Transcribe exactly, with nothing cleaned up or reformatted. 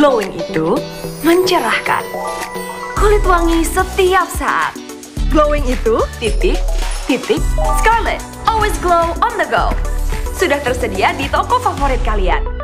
Glowing itu mencerahkan. Kulit wangi setiap saat. Glowing itu titik, titik, Scarlett. Always glow on the go. Sudah tersedia di toko favorit kalian.